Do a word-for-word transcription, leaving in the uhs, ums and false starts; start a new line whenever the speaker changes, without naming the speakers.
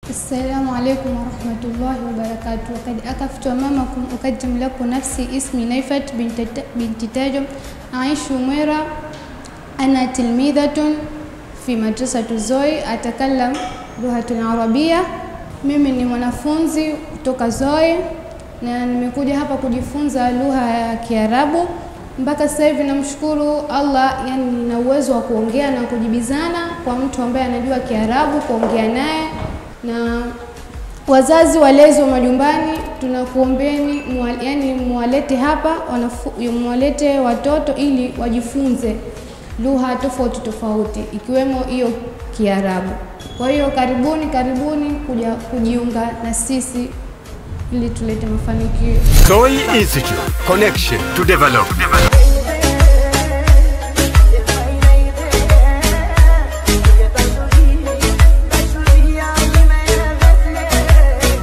السلام عليكم ورحمة الله وبركاته. وقد أكفت أمامكم أقدم لكم نفسي. اسمي نيفت بنت تاجم، أعيش ميرا. أنا تلميذة في مدرسة زوي، أتكلم لغة العربية. Mimi ni mwanafunzi kutoka Zoi na nimekuja hapa kujifunza lugha ya Kiarabu. Mpaka sasa hivi namshukuru Allah, yani nina uwezo wa kuongea na kujibizana kwa mtu ambaye anajua Kiarabu, kuongea naye. Na wazazi walezi wa majumbani, tunakuombeni yani muwalete hapa, muwalete watoto ili wajifunze lugha tofauti tofauti ikiwemo hiyo Kiarabu. Kwa hiyo karibuni karibuni kuja kujiunga na sisi ili tulete mafanikio.
Zoi Institute, connection to develop.